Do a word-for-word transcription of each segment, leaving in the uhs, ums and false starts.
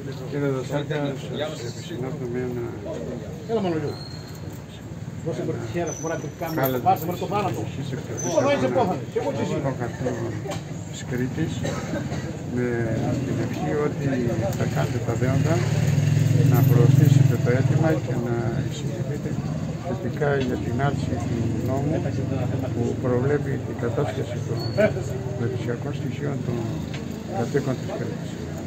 Κύριε Δασάκη, επισυνάπτω με ένα... Έλα Μανολίου. Δώσε με τη χέρα σου, μπορεί να πει κάμερα, πάσε με το θάνατο. Πού θα είσαι πόθανε, και εγώ τι είσαι. Στο χαρτό της Κρήτης, με την ευχή ότι θα κάνετε τα δέοντα να προωθήσετε το αίτημα και να εισηγηθείτε θετικά για την άρση του νόμου που προβλέπει την κατάσχεση των περιουσιακών στοιχείων των κατοίκων της Κρήτης.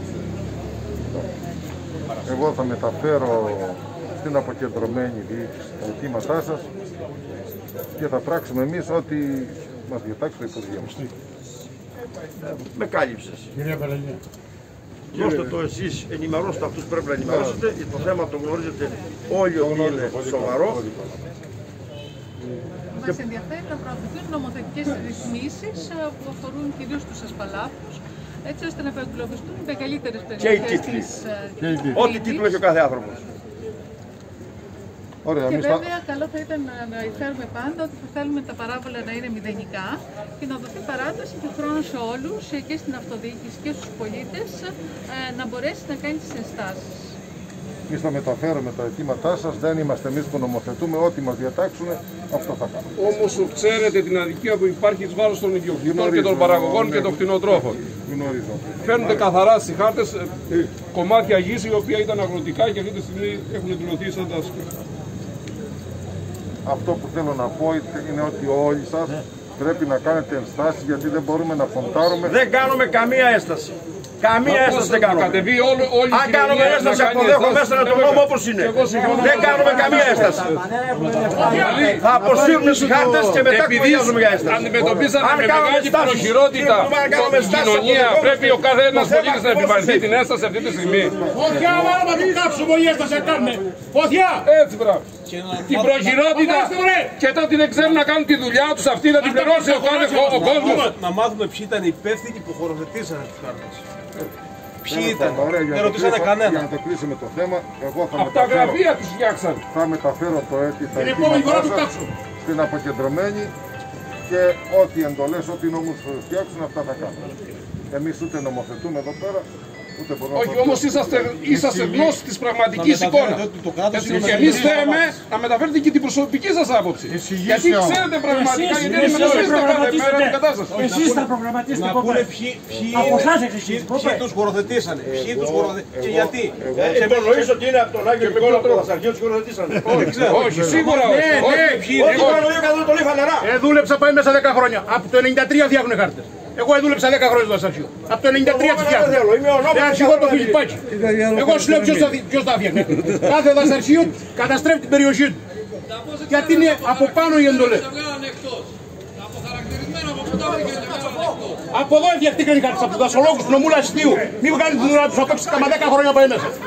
Εγώ θα μεταφέρω στην αποκεντρωμένη διοίκηση τα αιτήματά σας και θα πράξουμε εμείς ό,τι μας διατάξει το Υπουργείο μας. Με κάλυψες. Κυρία Παραλία. Δώστε το εσείς, ενημερώστε αυτούς που πρέπει να ενημερώσετε. Το θέμα το γνωρίζετε όλοι ότι είναι σοβαρό. Μας ενδιαφέρει να προωθηθούν νομοθετικές ρυθμίσεις που αφορούν κυρίως τους ασπαλάφους, έτσι ώστε να παρακολουθούν οι μεγαλύτερες περιοχές της Κρήτης. Ό,τι τίτλο έχει ο κάθε άνθρωπος. Ωραία, και βέβαια θα... καλό θα ήταν να αναφέρουμε πάντα ότι θα θέλουμε τα παράβολα να είναι μηδενικά και να δοθεί παράταση του χρόνου σε όλους και στην αυτοδιοίκηση και στους πολίτες να μπορέσει να κάνει τις ενστάσεις. Εμείς θα μεταφέρουμε τα αιτήματά σας, δεν είμαστε εμείς που νομοθετούμε, ό,τι μας διατάξουν, αυτό θα κάνουμε. Όμως ξέρετε την αδικία που υπάρχει εις βάρος των ιδιοκτητών και των παραγωγών ναι, και των κτηνοτρόφων. Γνωρίζω. Φαίνονται καθαρά στις χάρτες κομμάτια γης η οποία ήταν αγροτικά και αυτή τη στιγμή έχουν δηλωθεί σαν τα σπίτια. Αυτό που θέλω να πω είναι ότι όλοι σας πρέπει να κάνετε ενστάσεις γιατί δεν μπορούμε να φοντάρουμε. Δεν κάνουμε καμία ένσταση. Καμία ένσταση δεν κάνουμε. Αν κάνουμε ένσταση αποδέχομαι μέσα να τον νόμο όπως είναι. Δεν κάνουμε καμία ένσταση. Θα αποσύρουμε τις χάρτες και μετά κουβεντιάζουμε για ένσταση. Αντιμετωπίσαμε με μεγάλη προχειρότητα την κοινωνία. Πρέπει ο κάθε ένας πολίτης να επιβαρυνθεί την ένσταση αυτή τη στιγμή. Φωτιά, να την κάψουμε όλοι η ένσταση να κάνουμε. Φωτιά! Έτσι μπράβο. Την προχειρότητα και τότε δεν ξέρουν να κάνουν τη δουλειά τους αυτή να την πληρώσει ο κόσμος. Να μάθουμε ποιοι ήταν οι υπεύθυνοι που χωροθετήσανε τις κάρτες. Ποιοι ήταν, δεν ρωτήσανε κανένα. Για να το κλείσουμε το θέμα, εγώ θα από τα γραφεία τους φτιάξαν. Θα μεταφέρω το αίτημα στην αποκεντρωμένη και ό,τι εντολές, ό,τι νόμους φτιάξουν, αυτά θα κάνουν. Εμείς ούτε νομοθετούμε εδώ πέρα, ούτε μπορούμε. Όχι, όμως είσαστε, είσαστε γνώστοι της πραγματικής εικόνας. Και εμείς θέλουμε να μεταφέρετε και την προσωπική σας άποψη. Γιατί ξέρετε πραγματικά, γιατί αντιμετωπίζετε κάθε μέρα την κατάσταση. Εσείς θα προγραμματίσετε από πέρα. Από εσάς εξηγήσεις. Ποιοι τους χωροθετήσανε, ποιοι τους χωροθετήσανε και γιατί. Υπονοείς ότι είναι από τον Άγιο Νικόλαο από τα αρχαία τους χωροθετήσανε. Όχι, σίγουρα όχι. Όχι, πάνω δύο καθόλου το λίφα νερά. Δούλεψα πάει μέσα δέκα χρόνια. Από το ενενήντα τρία φτιάχνουν χάρτες. Εγώ δούλεψα δέκα χρόνια στο Δασαρχείο. Από το ενενήντα τρία τη φτιάχνω. Δεν αρχηγώ το Φιλιππάκι. Εγώ σου λέω ποιος τα φτιάχνει. Κάθε Δασαρχείο καταστρέφει την περιοχή του. Γιατί είναι από πάνω οι εντολές. Από εδώ φτιαχτήκαν οι χάρτες, από τους δασολόγους του νομού Λασιτίου. Μην βγάλουν την ουρά τους από έξω, κάμα δέκα χρόνια πάει μέσα.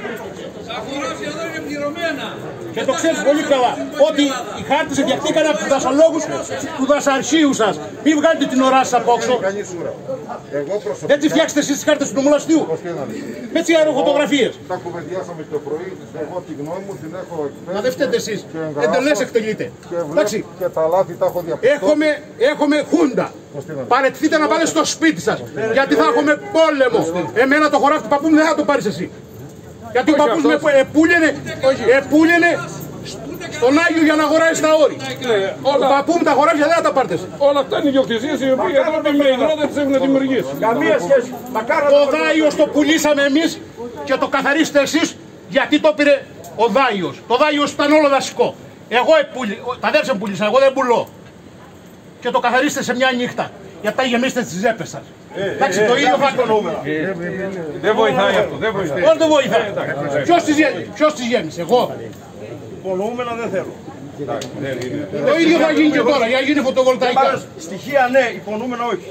Και το ξέρεις πολύ καλά, ότι οι χάρτες φτιαχτήκαν από τους δασολόγους του δασαρχείου σας. Μην βγάλετε την ουρά σας από έξω. Έτσι φτιάξετε εσείς τις χάρτες του νομού Λασιτίου. Με τις αεροφωτογραφίες. Τα κουβεντιάσαμε το πρωί, εγώ τη γνώμη μου την έχω εκφέρει. Μα δεν φταίτε εσείς, εντελώς εκτελείτε. Εντάξει, και τα λάθη τα έχω διαπιστώσει. Έχουμε, έχουμε χούντα. Παρετηθείτε να πάτε στο σπίτι σας, γιατί θα έχουμε πόλεμο. Εμένα το χωράφι του παππού μου δεν θα το πάρεις εσύ. Γιατί ο παππούς με επούλαινε, επούλαινε στον Άγιο για να αγοράσει τα όρη. Ο παππού μου τα χωράφια δεν θα τα πάρτε. Όλα αυτά είναι ιδιοκτησίες οι οποίες εδώ με υγρό δεν τις έχουν δημιουργήσει. Καμία σχέση. Το Δάιος το πουλήσαμε εμείς και το καθαρίσετε εσείς γιατί το πήρε ο Δάιος. Το Δάιος ήταν όλο δασικό. Εγώ επούλη, τα αδέρφια μου πουλήσαν, εγώ δεν πουλώ. Και το καθαρίστε σε μια νύχτα. Γιατί τα γεμίστε στις ζέπες σας. Εντάξει, το ίδιο θα το Δεν βοηθάει αυτό, δεν βοηθάει. Όχι, δεν βοηθάει. Ποιος τις γέμισε, εγώ. Υπονοούμενα δεν θέλω. Το ίδιο θα γίνει και τώρα, για να γίνει φωτοβολταϊκά. Στοιχεία ναι, υπονοούμενα όχι.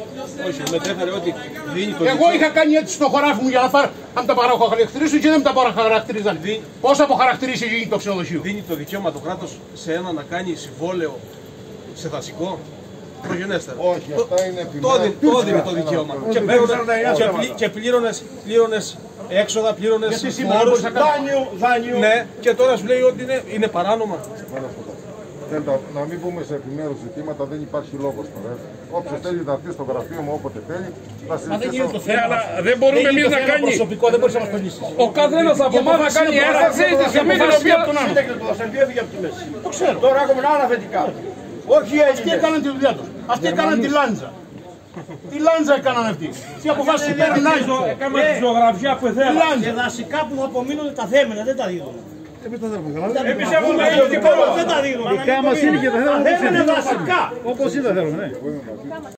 Εγώ είχα κάνει έτσι στο χωράφι μου για να πάρω αν τα παραχαρακτηρίσω και δεν μου τα παραχαρακτηρίζαν. Πώς θα αποχαρακτηρίσει γίνει το ξενοδοχείο. Δίνει το δικαίωμα το κράτος σε ένα να κάνει συμβόλαιο σε δασικό. Προγενέστερα. Όχι, αυτά είναι το έδινε το δικαίωμα. Και πλήρωνες έξοδα, πλήρωνες φόρους. Δάνειο, δάνειο. Ναι, και τώρα σου λέει ότι είναι παράνομα. Θέλετε, να μην μπούμε σε επιμέρους ζητήματα, δεν υπάρχει λόγος τώρα. Όποιος θέλει να έρθει στο γραφείο μου όποτε θέλει, θα συζητήσω. Ναι, αλλά δεν μπορούμε εμείς να κάνει. Προσωπικό, δεν μπορείς να μας τονίσεις. Ο καθένας από εμάς να κάνει ένσταση τη στιγμή την οποία. Το Ασενδί έφυγε από τη μέση. Το ξέρω. Τώρα έχουμε άλλα θετικά. Όχι οι Αυτοί έκαναν τη δουλειά τους. Αυτοί έκαναν τη λάντζα. Τι λάντζα έκαναν αυτοί. Τι αποφάσεις παίρνουν άλλοι. Έκαναν τη ζωγραφιά που ήθελαν. Και δασικά που απομείνουν τα θέμενα, δεν τα δίνουν. Εμείς έχουμε ιδιωτικό. Δεν τα δίνουν. Δικά μας είναι και τα θέλουμε Τα θέμενα δασικά. όπως είναι θέλουμε, ναι.